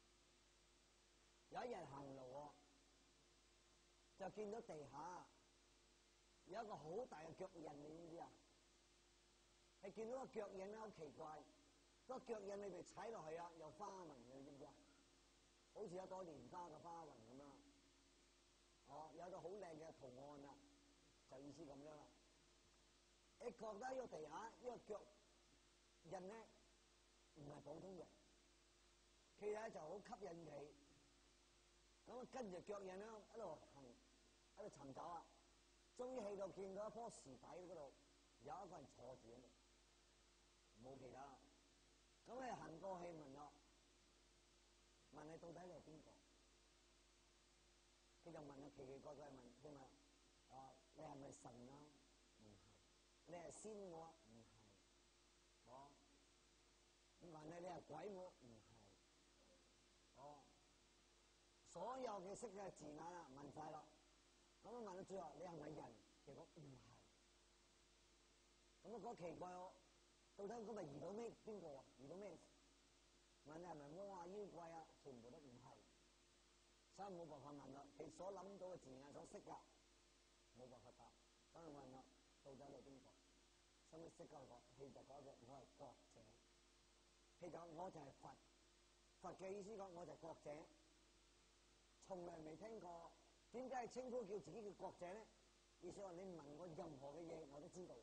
有一日行路喎，就見到地下有一個好大嘅腳印，你知唔知啊？你見到個腳印咧，好奇怪，個腳印你哋踩落去啊，有花紋嘅，你知唔知啊？好似一朵蓮花嘅花紋咁啦。有到好靚嘅圖案啦，就意思咁樣啦。你覺得呢個地下呢個腳印咧，唔係普通人，佢咧就好吸引佢。咁跟住腳印咧，一路行，一路尋找啊，終於去到見到一棵樹底嗰度，有一個人坐住喺度，冇其他啦。咁你行過去問你到底你係邊個？佢就問啊，奇奇怪怪問，佢問你係咪神啊？唔係。你係仙我？唔係。問你係鬼我？唔係。所有嘅識嘅字眼啊，問晒啦。咁問到最後，你係咪人？佢講唔係。咁我覺得奇怪喎，到底咁咪遇到咩邊個啊？遇到咩？問你係咪魔啊妖怪啊？全部都唔係。所以冇辦法問啦，佢所諗到嘅字眼所識噶，冇辦法答。咁就問啦，到底你係邊個？所以識嗰個，佢就講咗我係覺者。佢講我就係佛，佛嘅意思講我就係覺者。從來未聽過，點解稱呼叫自己叫覺者咧？意思話你問我任何嘅嘢，我都知道，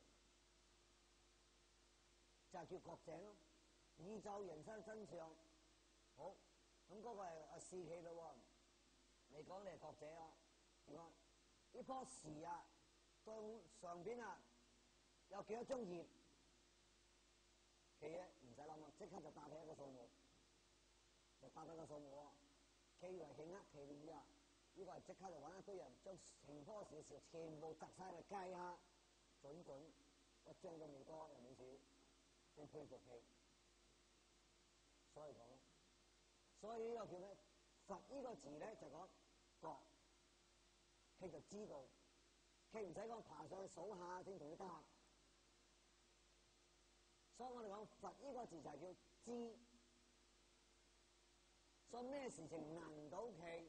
就係叫覺者咯。宇宙人生真相，好，咁嗰個係試氣咯喎。你講你係覺者啊？點啊？呢棵樹啊，上邊啊有幾多張葉？佢咧唔使諗啊，即刻就答起一個數目，就答到個數目啊！佢以為佢呃佢點知啊？呢個係即刻就揾一堆人將成棵樹嘅樹全部摘晒嚟計下，準一張都未多又冇少，先佩服佢。所以講，所以呢個叫咩？佛呢個字咧就講覺，佢就知道，佢唔使講爬上去數下先同佢答。所以我哋講佛呢個字就係叫知，所以咩事情難唔到佢，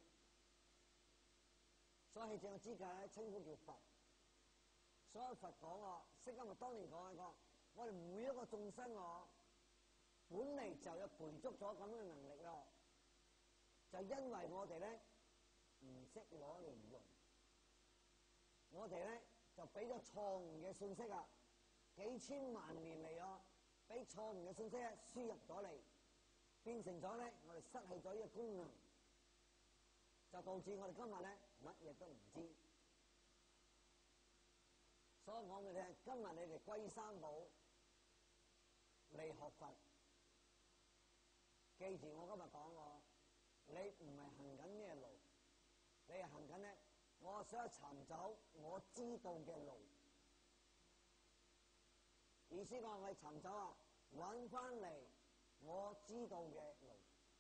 所以佢正有資格咧稱呼叫佛。所以佛講釋迦牟尼當年講一個，我哋每一個眾生本嚟就有具足咗咁嘅能力咯，就因為我哋咧唔識攞嚟用，我哋咧就俾咗錯誤嘅信息啊，幾千萬年嚟俾錯誤嘅信息輸入咗嚟，變成咗咧我哋失去咗呢個功能，就導致我哋今日咧乜嘢都唔知。所以我哋聽，今日你哋皈三寶嚟學佛， 記住我今日講過，你唔係行緊咩路，你係行緊咧，我想尋找我知道嘅路。意思講我係尋找啊，揾翻嚟我知道嘅路。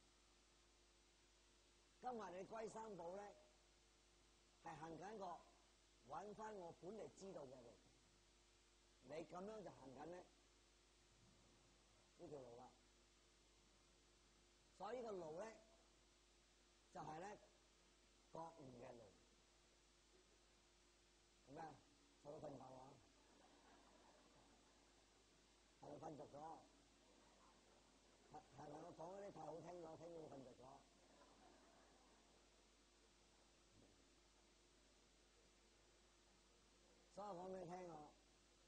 今日你歸三寶咧，係行緊一個揾翻我本嚟知道嘅路。你咁樣就行緊咧呢條路啦。所以呢個路咧就係咧覺悟嘅路。係咩？坐到瞓覺啊？係咪瞓着咗？係咪我講嗰啲太好聽咗，聽到瞓着咗？所以我講俾你聽啊，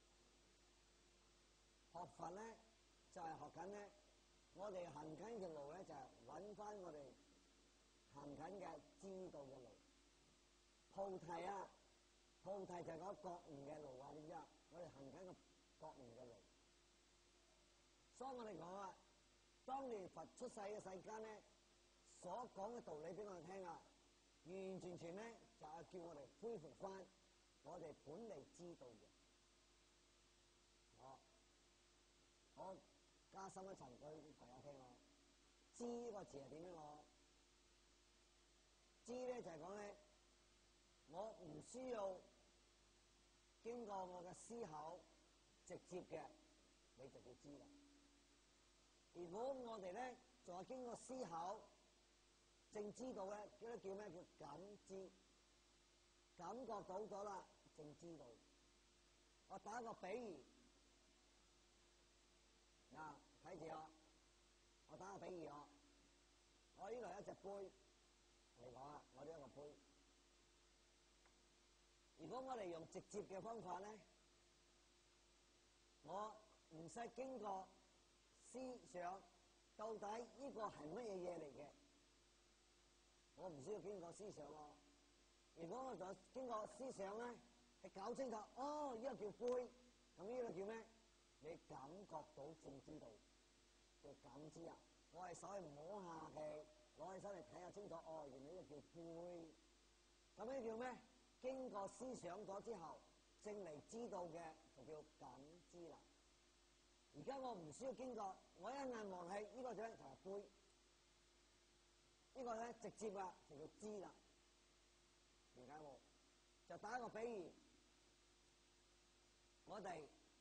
學佛咧就係學緊咧，我哋行緊嘅路咧就係揾翻我哋行緊嘅知道嘅路。菩提啊，菩提就係嗰覺悟嘅路啊，點知啊？我哋行緊個覺悟嘅路。所以我哋講啊，當年佛出世嘅世間咧，所講嘅道理俾我哋聽啊，完完全全咧就係叫我哋恢復翻我哋本嚟知道嘅。我加深一層俾大家聽咯。知呢個字係點樣？我知咧就係講咧，我唔需要經過我嘅思考，直接嘅你就叫知啦。如果我哋咧仲係經過思考，正知道咧，叫咩？叫感知，感覺到咗啦，正知道。我打一個比喻，嗱，睇住我打個比喻我呢度有一隻杯嚟講啊，我呢一個杯。如果我哋用直接嘅方法咧，我唔使經過思想，到底呢個係乜嘢嘢嚟嘅？我唔需要經過思想咯。如果我就經過思想咧，係搞清楚，哦，呢個叫杯，咁呢個叫咩？你感覺到正知道，叫感知啊！我係手去摸下佢，攞起身嚟睇下清楚，哦，原來呢個叫杯。咁呢叫咩？經過思想咗之後，正嚟知道嘅就叫感知啦。而家我唔需要經過，我一眼望起呢個就係杯，呢個咧直接啊就叫知啦。點解喎？就打一個比喻，我哋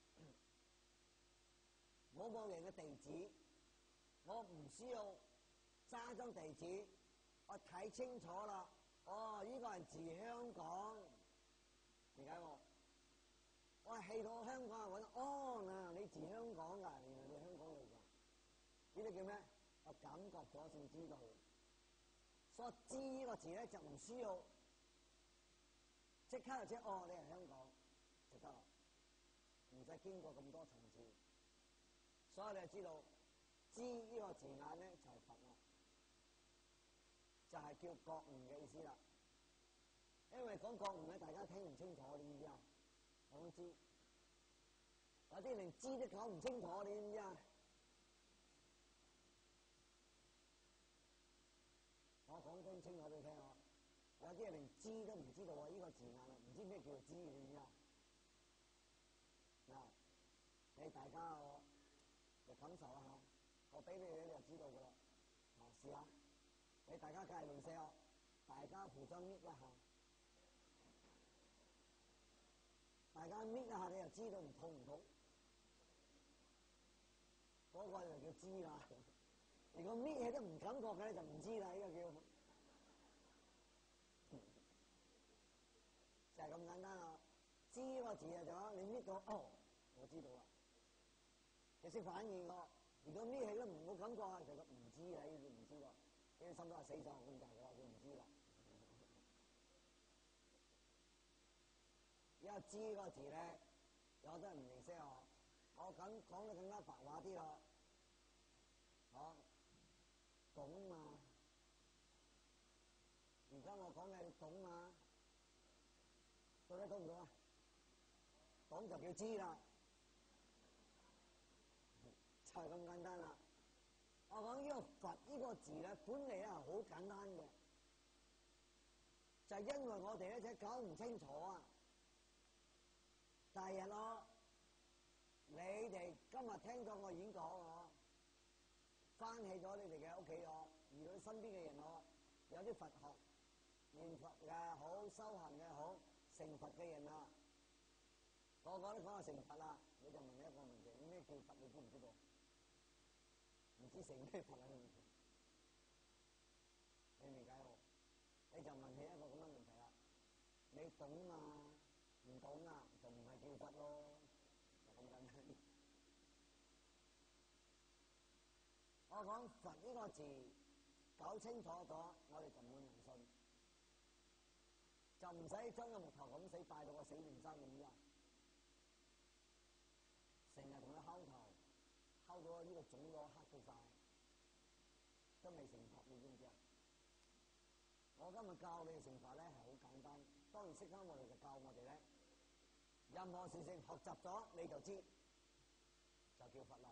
某某人嘅地址，我唔需要揸張地址，我睇清楚啦。哦，呢個人住香港，點解喎？我係去到香港啊，哦嗱，你住香港㗎，原來你香港嚟㗎。呢啲叫咩？我感覺咗先知道。所以知呢個字咧就唔需要即刻就知，哦，你係香港就得啦，唔使經過咁多層次。所以你就知道知呢個字眼咧就係佛啦，就係叫覺悟嘅意思啦。因為講覺悟咧，大家聽唔清楚，你知唔知啊？我都知，有啲連知都講唔清楚，你知唔知啊？我講得清楚俾你聽啊！有啲人連知都唔知道啊！呢個字眼啊，唔知咩叫知，你知唔知啊？嗱，你大家就感受一下，我俾你就知道噶啦。試下，你大家隔離鄰舍大家互相搣一下，大家搣一下你就知道唔痛唔痛，嗰個就叫知啦。如果搣起都唔感覺嘅就唔知啦，呢個叫就係咁簡單啦。知個字啊，就你搣到哦，我知道啦。你識反應喎。如果搣起都冇感覺啊，就唔知啦，呢啲唔知喎。呢啲心都係死咗咁滯㗎，佢唔知啦。而家知個字咧，有好多人唔認識我講得更加白話啲咯。懂嘛？而家我講嘅懂嘛？到底懂唔懂啊？懂就叫知啦，就係咁簡單啦。 我講呢個佛呢個字咧，本嚟咧係好簡單嘅，就係因為我哋咧就搞唔清楚啊。第日咯，你哋今日聽咗我演講我，翻起咗你哋嘅屋企我，遇到身邊嘅人我，有啲佛學念佛嘅好，修行嘅好，成佛嘅人啊，個個都講話成佛啦，你就問一個問題：咩叫佛？你知唔知道？唔知成咩佛啊？你明解喎？你就問起一個咁嘅問題啦。你懂嘛？唔懂啊，就唔係叫佛咯，就咁簡單。我講佛呢個字搞清楚咗，我哋就唔會迷信，就唔使將個木頭咁死拜到個死靈山咁樣，成日同佢敲頭，敲到呢個腫咗黑到晒，都未成佛，你知唔知啊？我今日教你嘅成法咧係好簡單，當然識翻我哋就教我哋咧，任何事情學習咗你就知，就叫佛啦。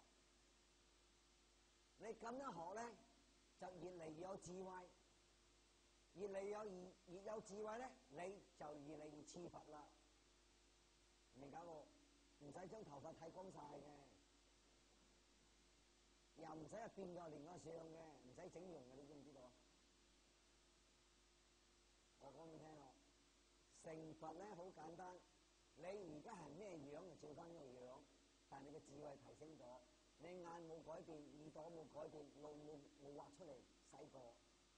你咁樣學咧，就越嚟越有智慧，越嚟越有智慧咧，你就越嚟越似佛啦。明解冇？唔使將頭髮剃光晒嘅，又唔使變咗連個相嘅，唔使整容嘅，你知唔知道啊？我講你聽咯，成佛咧好簡單，你而家係咩樣就照翻個樣，但係你嘅智慧提升咗，你眼冇改變，耳朵冇改變，路冇畫出嚟洗過，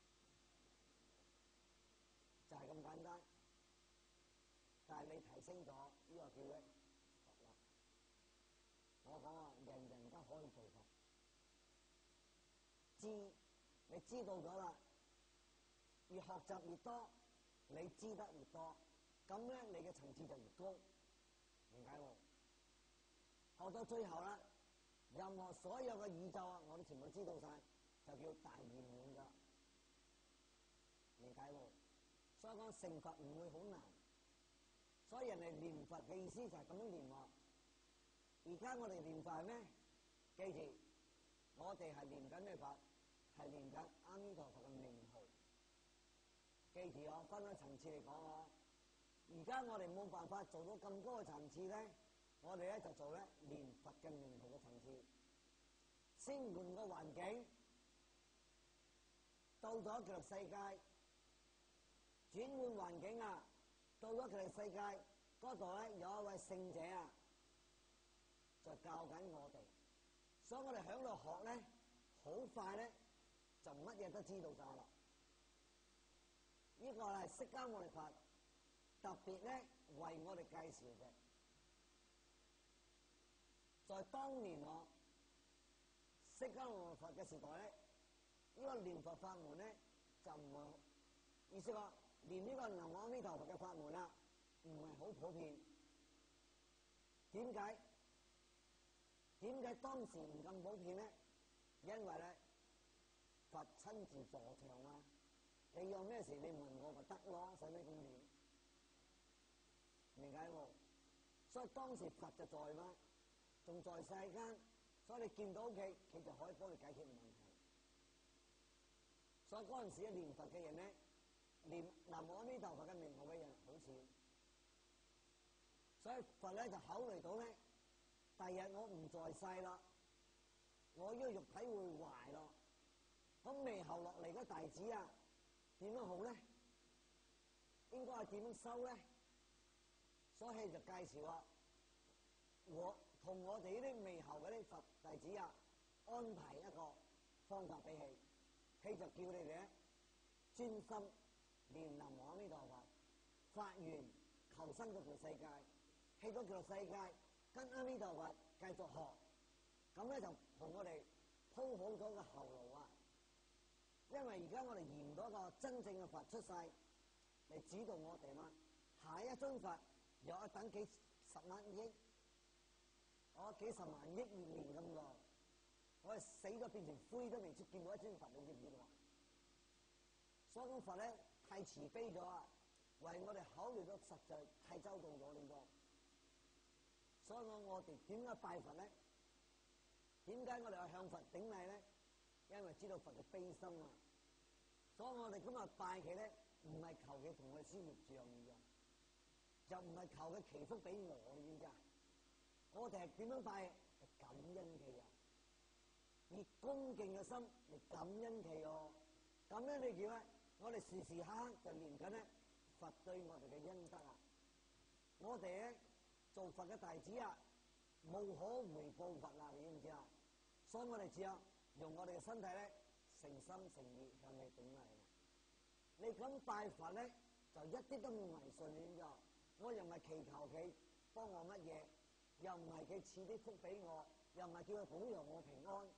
就係咁簡單。但係你提升咗，呢個叫咧佛啦。我講啊，人人都可以做佛，你知道咗啦，越學習越多。你知得越多，咁咧你嘅層次就越高，明解喎？學到最後啦，任何所有嘅宇宙啊，我哋全部知道晒，就叫大圓滿噶，明解喎？所以講成佛唔會好難，所以人哋念佛嘅意思就係咁樣念喎。而家我哋念佛係咩？記住，我哋係念緊咩佛？係念緊阿彌陀佛嘅名號。記住我分開層次嚟講我，而家我哋冇辦法做到咁高嘅層次咧，我哋咧就做咧念佛嘅名號嘅層次。先換個環境，到咗極樂世界，轉換環境啊，到咗極樂世界嗰度咧有一位聖者啊，就教緊我哋，所以我哋喺度學咧，好快咧就乜嘢都知道晒啦。呢個係釋迦牟尼佛特別咧為我哋介紹嘅，在當年我釋迦牟尼佛嘅時代咧，呢個念佛法門咧就唔係，意思話連呢個南無阿彌陀佛嘅法門啦，唔係好普遍。點解？點解當時唔咁普遍咧？因為咧佛親自助場啊！你有咩事你問我咪得咯，使咩咁亂？明解喎？所以當時佛就在嘛，仲在世間，所以你見到佢就可以幫你解決問題。所以嗰陣時咧念佛嘅人咧，念南無阿彌陀佛嘅名號嘅人好少，所以佛咧就考慮到咧，第日我唔在世啦，我呢個肉體會壞咯，咁未後落嚟嘅弟子啊，點樣好咧？應該係點樣修咧？所以就介紹啊，我同我哋呢啲未後嘅啲佛弟子啊，安排一個方法俾佢，佢就叫你哋咧專心念南無阿彌陀佛，發願求生嗰條世界，去到條世界跟阿彌陀佛繼續學，咁咧就同我哋鋪好咗個後路啊！因為而家我哋驗到一個真正嘅佛出世嚟指導我哋嘛，下一尊佛又要等幾十萬億，幾十萬億年咁耐，我哋死咗變成灰都未知見到一尊佛，你知唔知道啊？所以講佛咧太慈悲咗啊，為我哋考慮到實在太周到咗呢個，所以我哋點解拜佛咧？點解我哋去向佛頂禮咧？ 因為知道佛嘅悲心啊。所以我哋今日拜佢咧，唔係求佢同我哋消業障嘅，就唔係求佢祈福俾我，你知唔知啊？我哋係點樣拜？係感恩佢啊，以恭敬嘅心嚟感恩佢哦。咁樣你叫咧，我哋時時刻刻就念緊咧佛對我哋嘅恩德啊！我哋咧做佛嘅弟子啊，無可回報佛啊！你知唔知啊？所以我哋只有用我哋嘅身體咧，誠心誠意向你頂禮。你咁拜佛咧，就一啲都冇迷信，你知唔知啊？我又唔係祈求佢幫我乜嘢，又唔係佢賜啲福俾我，又唔係叫佢保佑我平安。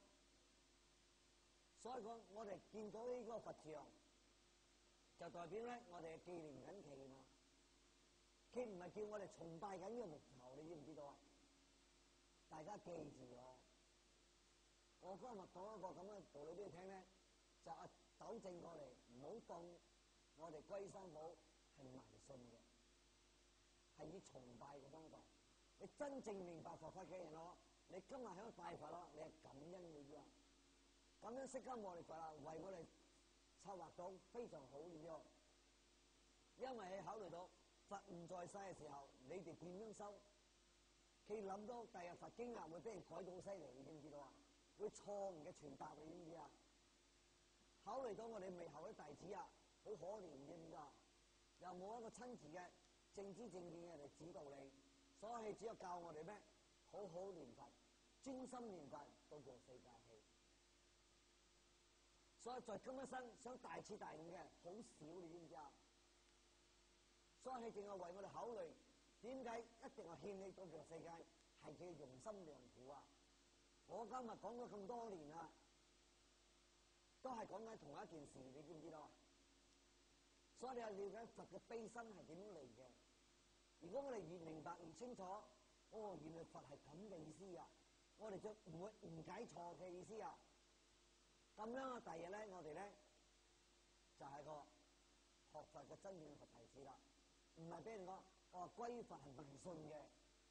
所以講，我哋見到呢個佛像，就代表咧我哋係紀念緊佢嘛。佢唔係叫我哋崇拜緊呢個木頭，你知唔知道啊？大家記住我今日講一個咁嘅道理俾你聽咧，就糾正過嚟，唔好當我哋歸山寶係迷信嘅，係以崇拜嘅方法。你真正明白佛法嘅人咯，你今日喺度拜佛咯，你係感恩嘅啫。咁樣釋迦牟尼佛啊，為我哋策劃到非常好嘅啫。因為你考慮到佛唔在世嘅時候，你哋點樣修？佢諗到第日佛經啊會俾人改到好犀利，你知唔知道啊？會錯誤嘅傳達，你知唔知啊？考慮到我哋未後啲弟子啊，好可憐嘅，知唔知啊？又冇一個親自嘅正知正見嘅人嚟指導你，所以只有教我哋咩？好好念佛，專心念佛，到過世界去。所以在今一生想大徹大悟嘅好少，你知唔知啊？所以佢淨係為我哋考慮，點解一定係獻你到極樂世界？係佢用心良苦啊！我今日講咗咁多年啦，都係講緊同一件事，你知唔知道啊？所以你係了解佛嘅悲心係點嚟嘅。如果我哋越明白越清楚，哦，原來佛係咁嘅意思啊！我哋就唔會誤解錯嘅意思啊！咁樣啊，第二日咧，我哋咧就係個學佛嘅真正嘅佛弟子啦，唔係俾人講我話歸佛係迷信嘅，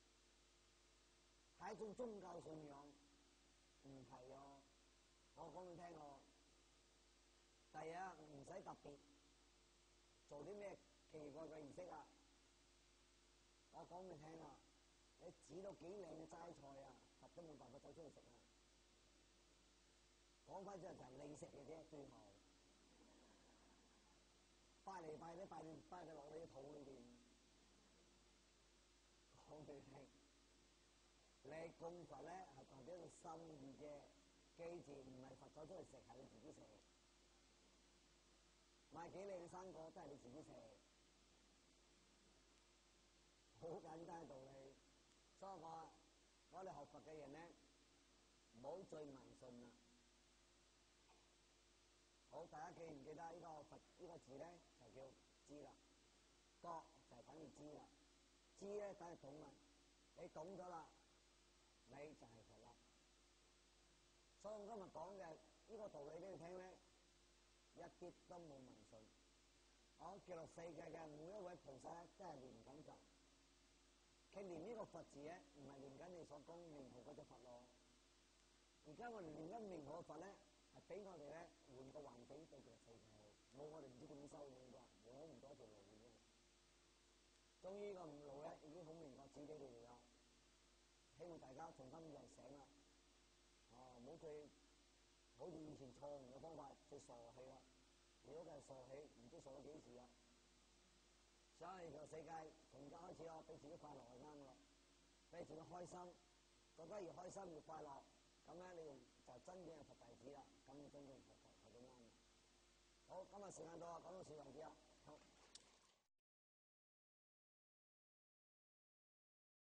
係一種宗教信仰，唔係哦。我講俾你聽喎，第二日唔使特別做啲咩奇怪嘅儀式啊！我講俾你聽啊，你指到幾靚嘅齋菜啊，佛都冇辦法走出去食啊！講翻之後就係你食嘅啫，最後拜嚟拜去拜到落你嘅肚裏邊。講俾你聽，你供佛咧係代表一個心意啫，記住唔係佛走出嚟食，係你自己食。買幾靚嘅生果都係你自己食，好簡單嘅道理。所以我哋學佛嘅人咧，唔好再迷信啦。好，大家記唔記得呢個佛呢個字咧，就叫知啦。覺就係等於知啦，知咧等於懂啦。你懂咗啦，你就係佛啦。所以我今日講嘅呢個道理俾你聽咧，一啲都冇迷信。我極樂世界嘅每一位菩薩咧，都係念緊佛。佢念呢個佛字咧，唔係念緊你所講名號嗰隻佛咯。而家我哋念緊名號嘅佛咧，係俾我哋咧換個環境對極樂世界，冇我哋唔知點修嘅啩，我唔多條路嘅啫。終於個路咧已經好明確指俾你哋啦，希望大家從今日醒啦，唔好再好似以前錯誤嘅方法去傻氣啦。如果佢係傻氣，唔知傻咗幾時啦。所以個世界從而家開始咯，俾自己快樂係啱咯，俾自己開心，覺得越開心越快樂，咁咧你就真正係佛弟子啦，咁真正學佛係咁啱。好，今日時間到啦，講到此為止啦。